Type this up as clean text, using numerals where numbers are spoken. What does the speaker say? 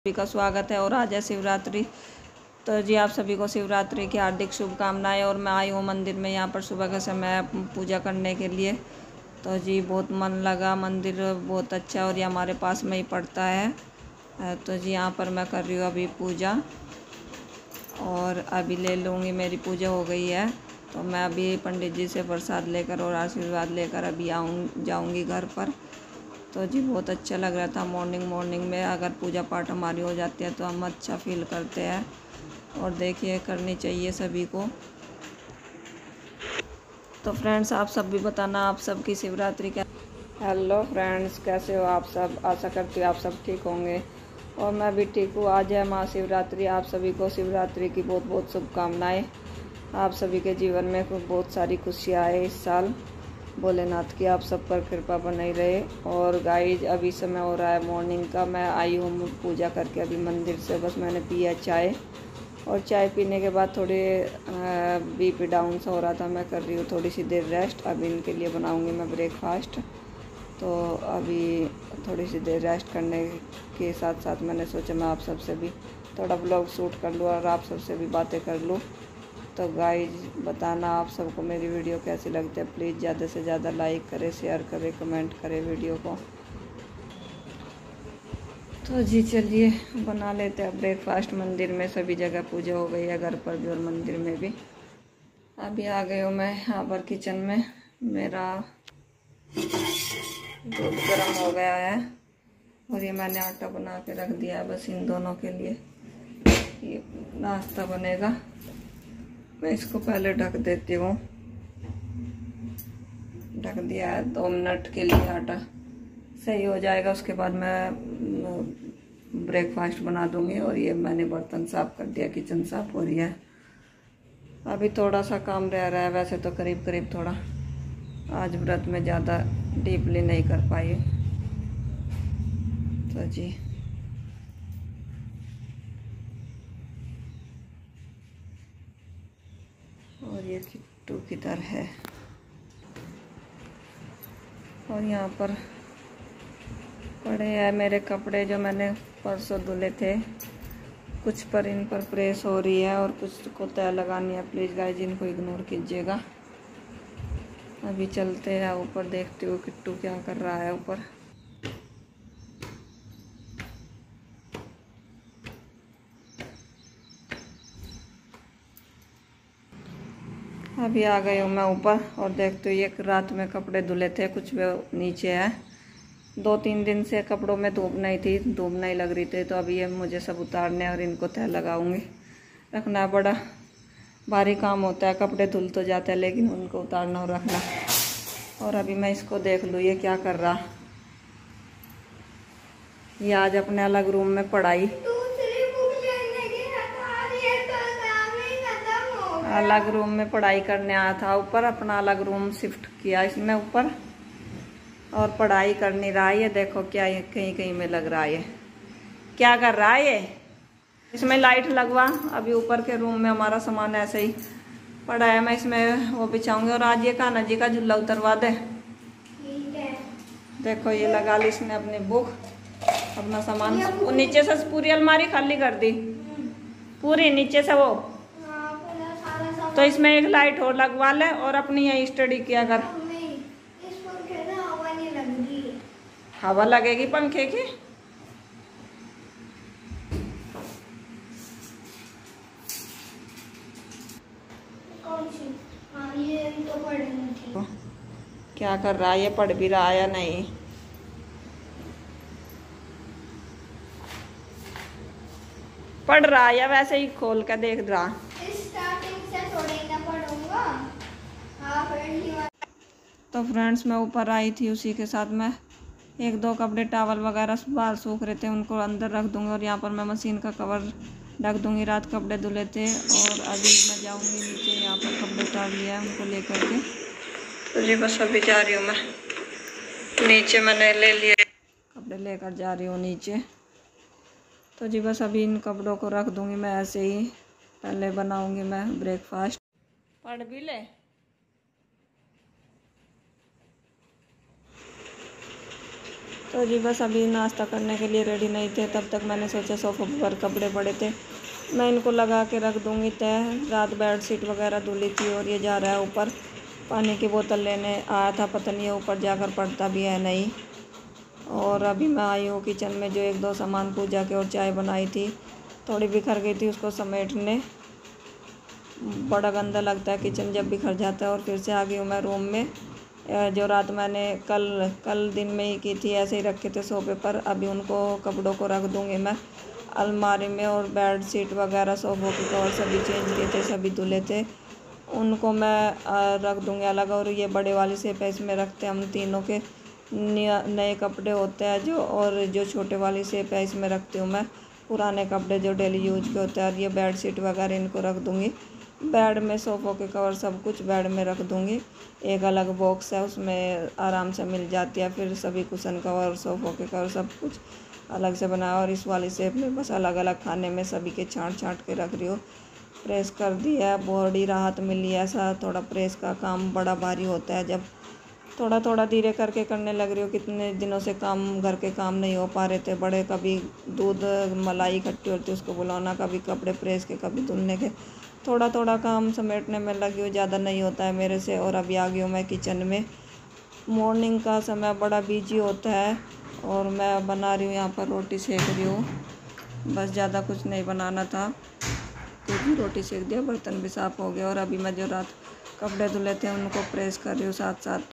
सभी का स्वागत है। और आज है शिवरात्रि, तो जी आप सभी को शिवरात्रि की हार्दिक शुभकामनाएं। और मैं आई हूँ मंदिर में यहाँ पर सुबह के समय पूजा करने के लिए। तो जी बहुत मन लगा, मंदिर बहुत अच्छा और ये हमारे पास में ही पड़ता है। तो जी यहाँ पर मैं कर रही हूँ अभी पूजा और अभी ले लूँगी, मेरी पूजा हो गई है। तो मैं अभी पंडित जी से प्रसाद लेकर और आशीर्वाद लेकर अभी जाऊँगी घर पर। तो जी बहुत अच्छा लग रहा था। मॉर्निंग में अगर पूजा पाठ हमारी हो जाती है तो हम अच्छा फील करते हैं। और देखिए करनी चाहिए सभी को। तो फ्रेंड्स आप सब भी बताना आप सबकी शिवरात्रि क्या। हेलो फ्रेंड्स, कैसे हो आप सब? आशा करती हूँ आप सब ठीक होंगे और मैं भी ठीक हूँ। आज है महाशिवरात्रि। आप सभी को शिवरात्रि की बहुत बहुत शुभकामनाएँ। आप सभी के जीवन में बहुत सारी खुशियाँ आए इस साल। भोलेनाथ की आप सब पर कृपा बनी रहे। और गाइज अभी समय हो रहा है मॉर्निंग का। मैं आई हूँ पूजा करके अभी मंदिर से, बस मैंने पिया चाय। और चाय पीने के बाद थोड़े बीपी डाउन सा हो रहा था। मैं कर रही हूँ थोड़ी सी देर रेस्ट। अभी इनके लिए बनाऊँगी मैं ब्रेकफास्ट। तो अभी थोड़ी सी देर रेस्ट करने के साथ साथ मैंने सोचा मैं आप सबसे भी थोड़ा ब्लॉग शूट कर लूँ और आप सबसे भी बातें कर लूँ। तो गाइज बताना आप सबको मेरी वीडियो कैसी लगती है। प्लीज़ ज़्यादा से ज़्यादा लाइक करें, शेयर करें, कमेंट करें वीडियो को। तो जी चलिए बना लेते हैं ब्रेकफास्ट। मंदिर में सभी जगह पूजा हो गई है, घर पर भी और मंदिर में भी। अभी आ गई हूँ मैं यहाँ पर किचन में। मेरा दूध गर्म हो गया है और ये मैंने आटा बना के रख दिया है बस इन दोनों के लिए। ये नाश्ता बनेगा। मैं इसको पहले ढक देती हूँ। ढक दिया है 2 मिनट के लिए, आटा सही हो जाएगा। उसके बाद मैं ब्रेकफास्ट बना दूंगी। और ये मैंने बर्तन साफ कर दिया, किचन साफ हो रही है। अभी थोड़ा सा काम रह रहा है, वैसे तो करीब करीब थोड़ा आज व्रत में ज़्यादा डीपली नहीं कर पाई। तो जी और ये किट्टू किधर है? और यहाँ पर पड़े हैं मेरे कपड़े जो मैंने परसों धुले थे। कुछ पर इन पर प्रेस हो रही है और कुछ को तय लगानी है। प्लीज़ गाइज इनको इग्नोर कीजिएगा। अभी चलते हैं ऊपर, देखते हो किट्टू क्या कर रहा है ऊपर। अभी आ गई हूँ मैं ऊपर और देखते हो ये रात में कपड़े धुले थे, कुछ वे नीचे है। 2-3 दिन से कपड़ों में धूप नहीं थी, धूप नहीं लग रही थी। तो अभी ये मुझे सब उतारने और इनको तह लगाऊंगी। रखना बड़ा भारी काम होता है। कपड़े धुल तो जाते हैं लेकिन उनको उतारना और रखना। और अभी मैं इसको देख लूँ ये क्या कर रहा। ये आज अपने अलग रूम में पढ़ाई, अलग रूम में पढ़ाई करने आया था। ऊपर अपना अलग रूम शिफ्ट किया इसने ऊपर और पढ़ाई कर नहीं रहा है। ये देखो क्या कहीं कहीं में लग रहा है। ये क्या कर रहा है? ये इसमें लाइट लगवा। अभी ऊपर के रूम में हमारा सामान ऐसे ही पड़ा है, मैं इसमें वो बिछाऊंगी। और आज ये कान्हा जी का झूला उतरवा दे। देखो ये लगा ली इसने अपनी बुक, अपना सामान। वो नीचे से पूरी अलमारी खाली कर दी, पूरी नीचे से वो। तो इसमें एक लाइट और लगवा ले और अपनी यही स्टडी किया कर। हवा लगेगी पंखे की? ये तो पढ़नी थी। क्या कर रहा है ये? पढ़ भी रहा है या नहीं? पढ़ रहा है या वैसे ही खोल कर देख रहा? स्टार्टिंग से थोड़ी ना पढ़ूंगा। तो फ्रेंड्स मैं ऊपर आई थी, उसी के साथ मैं 1-2 कपड़े टावल वगैरह बाहर सूख रहे थे, उनको अंदर रख दूंगी। और यहाँ पर मैं मशीन का कवर ढक दूंगी। रात कपड़े धुले थे और अभी मैं जाऊंगी नीचे। यहाँ पर कपड़े उतार लिया है उनको लेकर के। तो जी बस अभी जा रही हूँ मैं नीचे। मैंने ले लिए कपड़े, लेकर जा रही हूँ नीचे। तो जी बस अभी इन कपड़ों को रख दूंगी मैं ऐसे ही। पहले बनाऊंगी मैं ब्रेकफास्ट। पढ़ भी ले। तो जी बस अभी नाश्ता करने के लिए रेडी नहीं थे, तब तक मैंने सोचा सोफ़े पर कपड़े पड़े थे, मैं इनको लगा के रख दूँगी तय। रात बेडशीट वगैरह धुली थी और ये जा रहा है ऊपर पानी की बोतल लेने आया था, पता नहीं है ऊपर जाकर पड़ता भी है नहीं। और अभी मैं आई हूँ किचन में, जो एक दो सामान पूजा के और चाय बनाई थी थोड़ी बिखर गई थी, उसको समेटने। बड़ा गंदा लगता है किचन जब बिखर जाता है। और फिर से आ गई हूँ मैं रूम में। जो रात मैंने कल दिन में ही की थी, ऐसे ही रखे थे सोफे पर, अभी उनको कपड़ों को रख दूँगी मैं अलमारी में। और बेड शीट वगैरह सोफों के कवर सभी चेंज किए थे, सभी धुले थे, उनको मैं रख दूँगी अलग। और ये बड़े वाली सेफ है, इसमें रखते हैं हम तीनों के नए कपड़े होते हैं जो, और जो छोटे वाली सेफ है इसमें रखती हूँ मैं पुराने कपड़े जो डेली यूज के होते हैं। और ये बेड शीट वगैरह इनको रख दूँगी बेड में, सोफ़ों के कवर सब कुछ बेड में रख दूँगी। एक अलग बॉक्स है, उसमें आराम से मिल जाती है फिर सभी कुशन कवर सोफ़ों के कवर सब कुछ अलग से बनाया। और इस वाली शेप में बस अलग अलग खाने में सभी के छाँट के रख रही हूँ। प्रेस कर दिया, बॉडी राहत मिली। ऐसा थोड़ा प्रेस का काम बड़ा भारी होता है, जब थोड़ा थोड़ा धीरे करके करने लग रही हूँ। कितने दिनों से काम घर के काम नहीं हो पा रहे थे बड़े, कभी दूध मलाई इकट्ठी होती है उसको बुलाना, कभी कपड़े प्रेस के, कभी धुलने के, थोड़ा थोड़ा काम समेटने में लगी हूँ, ज़्यादा नहीं होता है मेरे से। और अभी आ गई हूँ मैं किचन में। मॉर्निंग का समय बड़ा बिजी होता है और मैं बना रही हूँ यहाँ पर, रोटी सेक रही हूँ। बस ज़्यादा कुछ नहीं बनाना था, कुछ भी रोटी सेक दिया, बर्तन भी साफ़ हो गया। और अभी मैं जो रात कपड़े धुले थे उनको प्रेस कर रही हूँ साथ साथ।